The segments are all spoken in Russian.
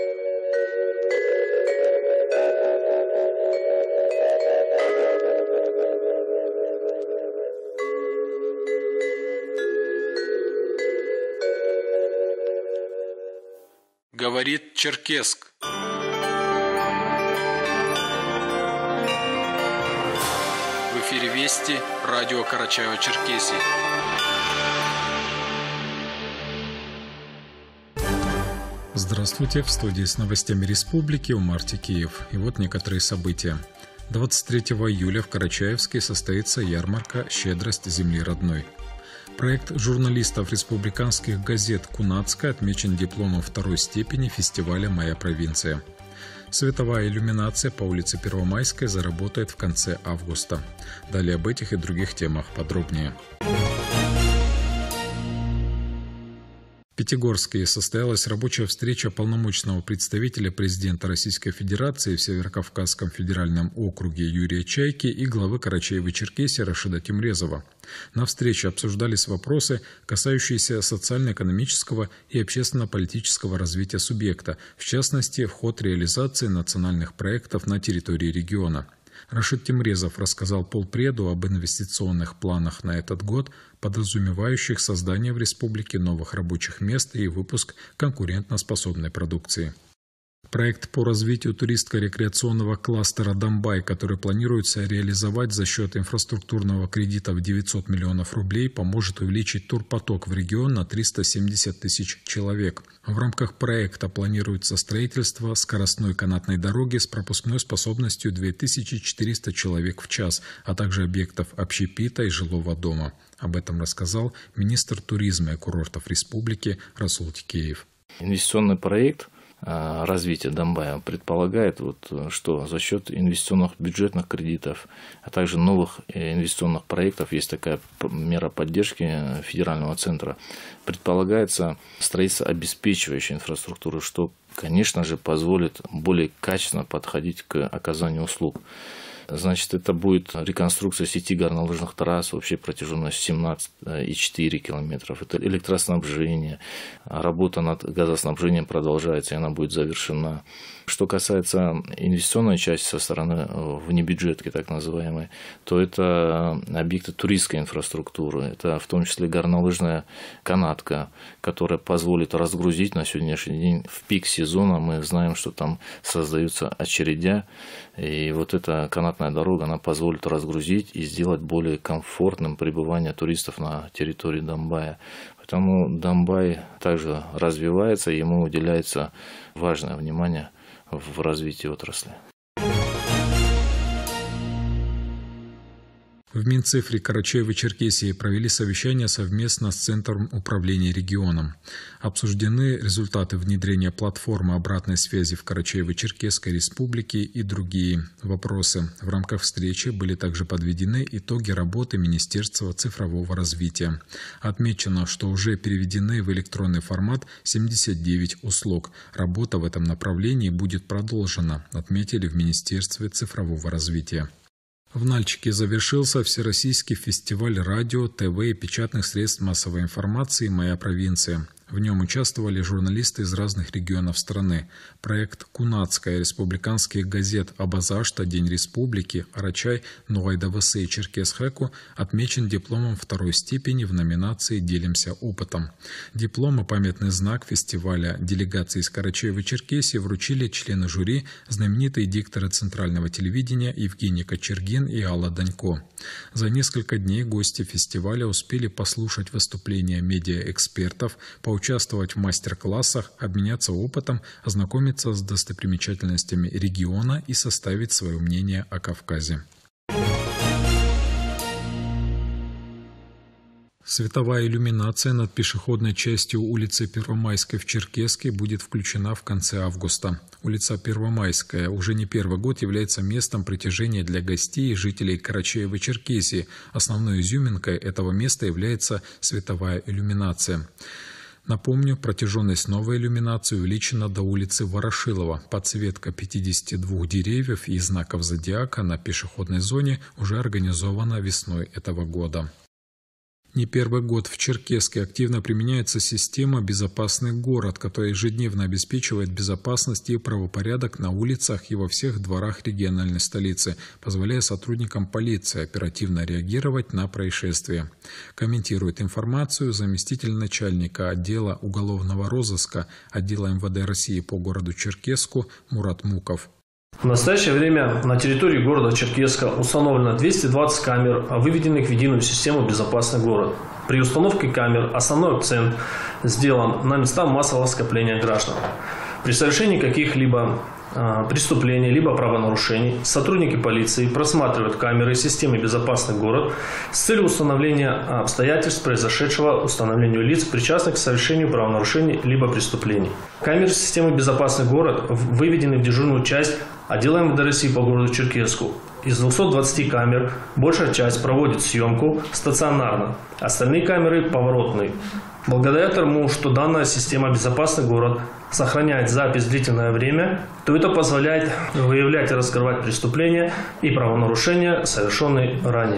Говорит Черкесск. В эфире Вести, радио Карачаево-Черкесии. Здравствуйте, в студии с новостями республики Умар Текеев. И вот некоторые события. 23 июля в Карачаевске состоится ярмарка «Щедрость земли родной». Проект журналистов республиканских газет «Кунацкая» отмечен дипломом второй степени фестиваля «Моя провинция». Световая иллюминация по улице Первомайской заработает в конце августа. Далее об этих и других темах подробнее. В Пятигорске состоялась рабочая встреча полномочного представителя президента Российской Федерации в Северокавказском федеральном округе Юрия Чайки и главы Карачаево-Черкесии Рашида Тимрезова. На встрече обсуждались вопросы, касающиеся социально-экономического и общественно-политического развития субъекта, в частности, в ход реализации национальных проектов на территории региона. Рашид Тимрезов рассказал полпреду об инвестиционных планах на этот год, подразумевающих создание в республике новых рабочих мест и выпуск конкурентоспособной продукции. Проект по развитию туристско-рекреационного кластера «Домбай», который планируется реализовать за счет инфраструктурного кредита в 900 миллионов рублей, поможет увеличить турпоток в регион на 370 тысяч человек. В рамках проекта планируется строительство скоростной канатной дороги с пропускной способностью 2400 человек в час, а также объектов общепита и жилого дома. Об этом рассказал министр туризма и курортов республики Расул Текеев. Инвестиционный проект развитие Домбая предполагает, что за счет инвестиционных бюджетных кредитов, а также новых инвестиционных проектов, есть такая мера поддержки федерального центра, предполагается строительство обеспечивающей инфраструктуры, что, конечно же, позволит более качественно подходить к оказанию услуг. Значит, это будет реконструкция сети горнолыжных трасс, общей протяженностью 17,4 километров. Это электроснабжение, работа над газоснабжением продолжается, и она будет завершена. Что касается инвестиционной части со стороны внебюджетки, так называемой, то это объекты туристской инфраструктуры. Это в том числе горнолыжная канатка, которая позволит разгрузить на сегодняшний день в пик сезона. Мы знаем, что там создаются очередя, и вот эта канатная дорога, она позволит разгрузить и сделать более комфортным пребывание туристов на территории Домбая. Поэтому Домбай также развивается, ему уделяется важное внимание в развитии отрасли. В Минцифре Карачаево-Черкесии провели совещание совместно с Центром управления регионом. Обсуждены результаты внедрения платформы обратной связи в Карачаево-Черкесской республике и другие вопросы. В рамках встречи были также подведены итоги работы Министерства цифрового развития. Отмечено, что уже переведены в электронный формат 79 услуг. Работа в этом направлении будет продолжена, отметили в Министерстве цифрового развития. В Нальчике завершился Всероссийский фестиваль радио, ТВ и печатных средств массовой информации «Моя провинция». В нем участвовали журналисты из разных регионов страны. Проект «Кунацкая» республиканских газет «Абазашта», «День республики», «Арачай», «Нугайдавасы» и «Черкесхэку» отмечен дипломом второй степени в номинации «Делимся опытом». Диплом и памятный знак фестиваля делегации из Карачаево-Черкесии вручили члены жюри, знаменитые дикторы центрального телевидения Евгений Кочергин и Алла Данько. За несколько дней гости фестиваля успели послушать выступления медиаэкспертов, поучаствовать в мастер-классах, обменяться опытом, ознакомиться с достопримечательностями региона и составить свое мнение о Кавказе. Световая иллюминация над пешеходной частью улицы Первомайской в Черкесске будет включена в конце августа. Улица Первомайская уже не первый год является местом притяжения для гостей и жителей Карачаево-Черкесии. Основной изюминкой этого места является световая иллюминация. Напомню, протяженность новой иллюминации увеличена до улицы Ворошилова. Подсветка 52 деревьев и знаков зодиака на пешеходной зоне уже организована весной этого года. Не первый год в Черкесске активно применяется система «Безопасный город», которая ежедневно обеспечивает безопасность и правопорядок на улицах и во всех дворах региональной столицы, позволяя сотрудникам полиции оперативно реагировать на происшествия. Комментирует информацию заместитель начальника отдела уголовного розыска отдела МВД России по городу Черкесску Мурат Муков. В настоящее время на территории города Черкесска установлено 220 камер, выведенных в единую систему «Безопасный город». При установке камер основной акцент сделан на места массового скопления граждан. При совершении каких-либо преступлений либо правонарушений сотрудники полиции просматривают камеры системы «Безопасный город» с целью установления обстоятельств произошедшего, установлению лиц, причастных к совершению правонарушений либо преступлений. Камеры системы «Безопасный город» выведены в дежурную часть отдела МВД России по городу Черкесску. Из 220 камер большая часть проводит съемку стационарно, остальные камеры поворотные. Благодаря тому, что данная система «Безопасный город» сохраняет запись длительное время, то это позволяет выявлять и раскрывать преступления и правонарушения, совершенные ранее.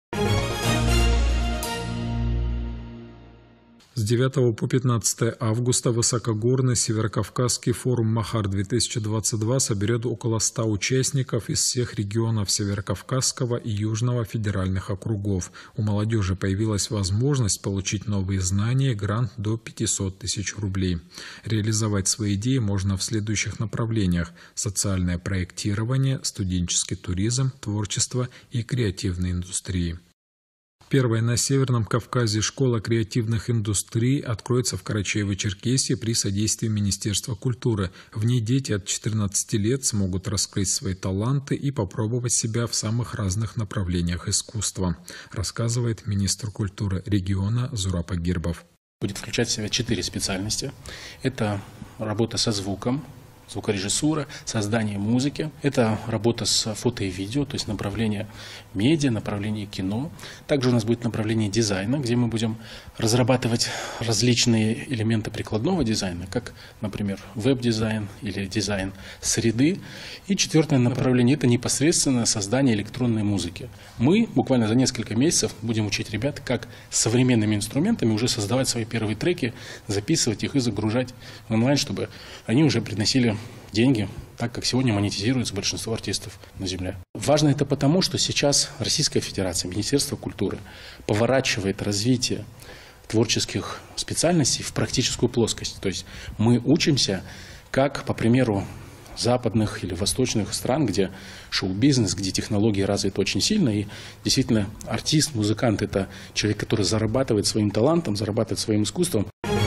С 9 по 15 августа высокогорный Северокавказский форум «Махар-2022» соберет около 100 участников из всех регионов Северокавказского и Южного федеральных округов. У молодежи появилась возможность получить новые знания, грант до 500 тысяч рублей. Реализовать свои идеи можно в следующих направлениях: социальное проектирование, студенческий туризм, творчество и креативные индустрии. Первая на Северном Кавказе школа креативных индустрий откроется в Карачаево-Черкесии при содействии Министерства культуры. В ней дети от 14 лет смогут раскрыть свои таланты и попробовать себя в самых разных направлениях искусства, рассказывает министр культуры региона Зураб Агирбов. Будет включать в себя 4 специальности. Это работа со звуком, звукорежиссура, создание музыки. Это работа с фото и видео, то есть направление медиа, направление кино. Также у нас будет направление дизайна, где мы будем разрабатывать различные элементы прикладного дизайна, как, например, веб-дизайн или дизайн среды. И 4 направление – это непосредственно создание электронной музыки. Мы буквально за несколько месяцев будем учить ребят, как современными инструментами уже создавать свои первые треки, записывать их и загружать в онлайн, чтобы они уже приносили деньги, так как сегодня монетизируется большинство артистов на земле. Важно это потому, что сейчас Российская Федерация, Министерство культуры поворачивает развитие творческих специальностей в практическую плоскость. То есть мы учимся, как, по примеру, западных или восточных стран, где шоу-бизнес, где технологии развиты очень сильно, и действительно артист, музыкант – это человек, который зарабатывает своим талантом, зарабатывает своим искусством.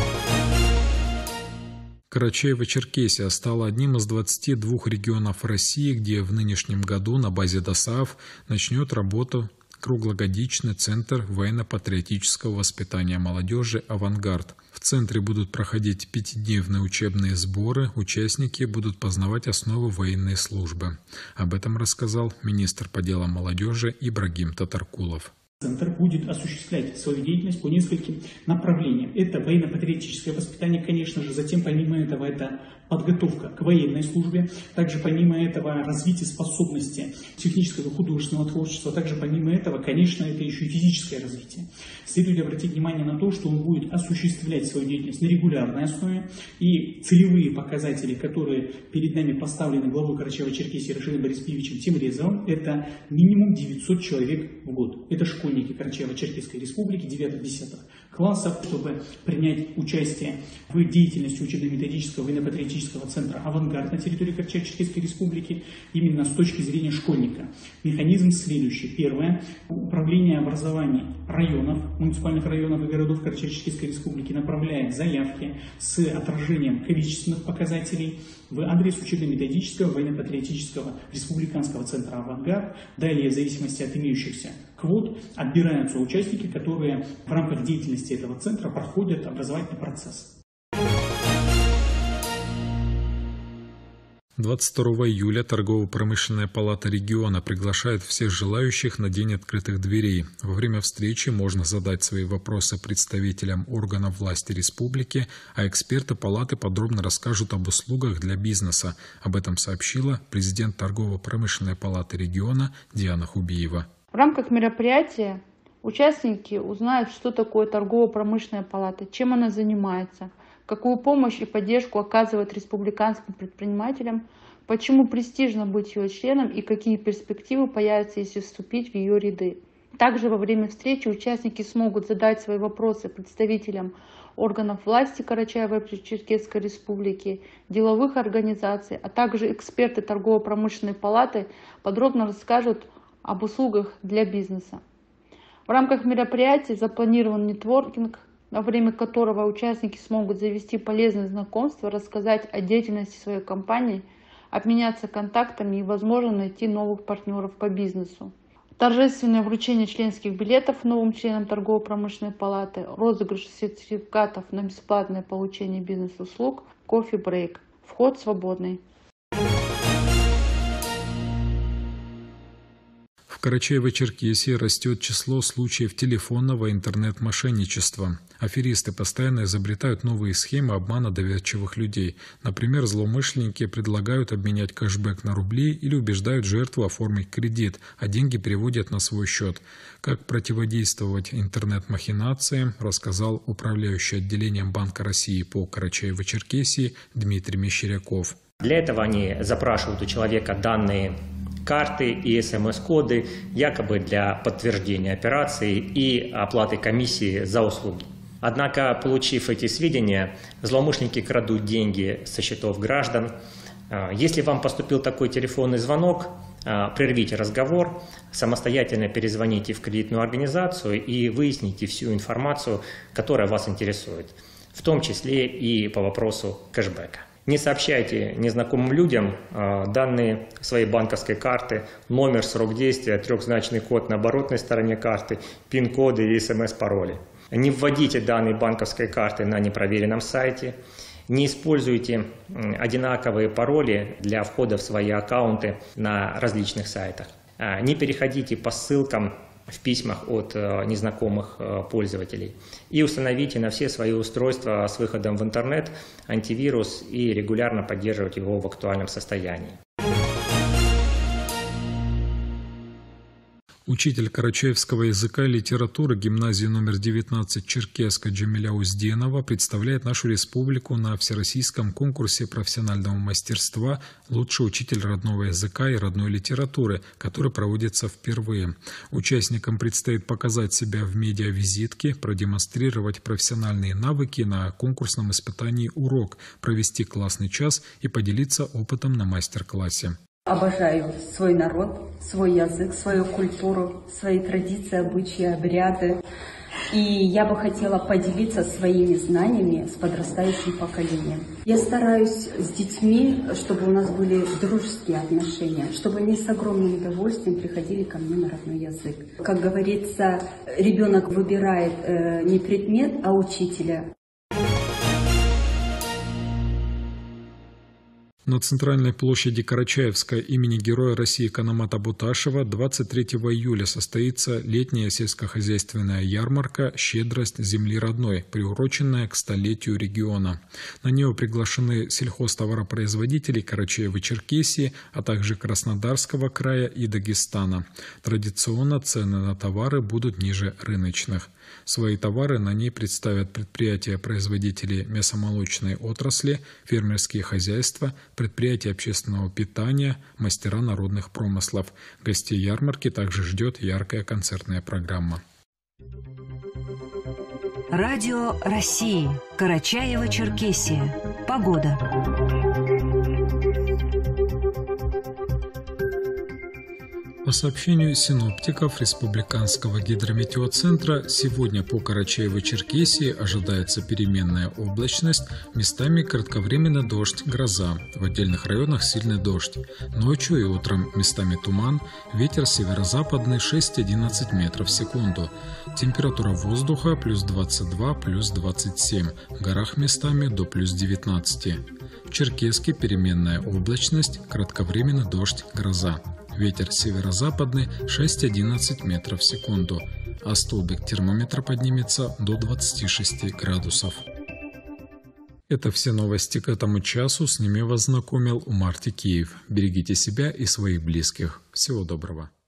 Карачаево-Черкесия стала одним из 22 регионов России, где в нынешнем году на базе ДОСААФ начнет работу круглогодичный центр военно-патриотического воспитания молодежи «Авангард». В центре будут проходить 5-дневные учебные сборы, участники будут познавать основы военной службы. Об этом рассказал министр по делам молодежи Ибрагим Татаркулов. Центр будет осуществлять свою деятельность по нескольким направлениям. Это военно-патриотическое воспитание, конечно же, затем помимо этого это подготовка к военной службе, также помимо этого развитие способности технического и художественного творчества, также помимо этого, конечно, это еще и физическое развитие. Следует обратить внимание на то, что он будет осуществлять свою деятельность на регулярной основе, и целевые показатели, которые перед нами поставлены главой Карачаево-Черкесии Рашидом Борисовичем Тимрезовым, это минимум 900 человек в год. Это школьники Карачаево-Черкесской республики 9-10 классов, чтобы принять участие в деятельности учебно-методического военно-патриотического центра «Авангард» на территории Карачаево-Черкесской республики именно с точки зрения школьника. Механизм следующий. Первое. Управление образования районов, муниципальных районов и городов Карачаево-Черкесской республики направляет заявки с отражением количественных показателей в адрес учебно-методического военно-патриотического республиканского центра «Авангард». Далее, в зависимости от имеющихся квот, отбираются участники, которые в рамках деятельности этого центра проходят образовательный процесс. 22 июля Торгово-промышленная палата региона приглашает всех желающих на День открытых дверей. Во время встречи можно задать свои вопросы представителям органов власти республики, а эксперты палаты подробно расскажут об услугах для бизнеса. Об этом сообщила президент Торгово-промышленной палаты региона Диана Хубиева. В рамках мероприятия Участники узнают, что такое торгово-промышленная палата, чем она занимается, какую помощь и поддержку оказывает республиканским предпринимателям, почему престижно быть ее членом и какие перспективы появятся, если вступить в ее ряды. Также во время встречи участники смогут задать свои вопросы представителям органов власти Карачаево-Черкесской Республики, деловых организаций, а также эксперты торгово-промышленной палаты подробно расскажут об услугах для бизнеса. В рамках мероприятия запланирован нетворкинг, во время которого участники смогут завести полезные знакомства, рассказать о деятельности своей компании, обменяться контактами и, возможно, найти новых партнеров по бизнесу. Торжественное вручение членских билетов новым членам торгово-промышленной палаты, розыгрыш сертификатов на бесплатное получение бизнес-услуг, кофе-брейк. Вход свободный. В Карачаево-Черкесии растет число случаев телефонного интернет-мошенничества. Аферисты постоянно изобретают новые схемы обмана доверчивых людей. Например, злоумышленники предлагают обменять кэшбэк на рубли или убеждают жертву оформить кредит, а деньги переводят на свой счет. Как противодействовать интернет-махинациям, рассказал управляющий отделением Банка России по Карачаево-Черкесии Дмитрий Мещеряков. Для этого они запрашивают у человека данные карты и СМС-коды, якобы для подтверждения операции и оплаты комиссии за услуги. Однако, получив эти сведения, злоумышленники крадут деньги со счетов граждан. Если вам поступил такой телефонный звонок, прервите разговор, самостоятельно перезвоните в кредитную организацию и выясните всю информацию, которая вас интересует, в том числе и по вопросу кэшбэка. Не сообщайте незнакомым людям данные своей банковской карты, номер, срок действия, трехзначный код на оборотной стороне карты, пин-коды и СМС-пароли. Не вводите данные банковской карты на непроверенном сайте. Не используйте одинаковые пароли для входа в свои аккаунты на различных сайтах. Не переходите по ссылкам в письмах от незнакомых пользователей. И установите на все свои устройства с выходом в интернет антивирус и регулярно поддерживать его в актуальном состоянии. Учитель карачаевского языка и литературы гимназии номер 19 Черкесска Джамиля Узденова представляет нашу республику на Всероссийском конкурсе профессионального мастерства «Лучший учитель родного языка и родной литературы», который проводится впервые. Участникам предстоит показать себя в медиавизитке, продемонстрировать профессиональные навыки на конкурсном испытании «Урок», провести классный час и поделиться опытом на мастер-классе. Обожаю свой народ, свой язык, свою культуру, свои традиции, обычаи, обряды. И я бы хотела поделиться своими знаниями с подрастающим поколением. Я стараюсь с детьми, чтобы у нас были дружеские отношения, чтобы они с огромным удовольствием приходили ко мне на родной язык. Как говорится, ребенок выбирает не предмет, а учителя. На центральной площади Карачаевска имени Героя России Канамата Буташева 23 июля состоится летняя сельскохозяйственная ярмарка «Щедрость земли родной», приуроченная к столетию региона. На нее приглашены сельхозтоваропроизводители Карачаево-Черкесии, а также Краснодарского края и Дагестана. Традиционно цены на товары будут ниже рыночных. Свои товары на ней представят предприятия-производители мясомолочной отрасли, фермерские хозяйства, предприятия общественного питания, мастера народных промыслов. Гостей ярмарки также ждет яркая концертная программа. Радио России. Карачаево-Черкесия. Погода. По сообщению синоптиков Республиканского гидрометеоцентра, сегодня по Карачаево-Черкесии ожидается переменная облачность, местами кратковременный дождь, гроза, в отдельных районах сильный дождь. Ночью и утром местами туман, ветер северо-западный 6-11 метров в секунду. Температура воздуха плюс 22, плюс 27, в горах местами до плюс 19. В Черкесске переменная облачность, кратковременный дождь, гроза. Ветер северо-западный 6-11 метров в секунду, а столбик термометра поднимется до 26 градусов. Это все новости к этому часу. С ними вас знакомил Умар Тикеев. Берегите себя и своих близких. Всего доброго.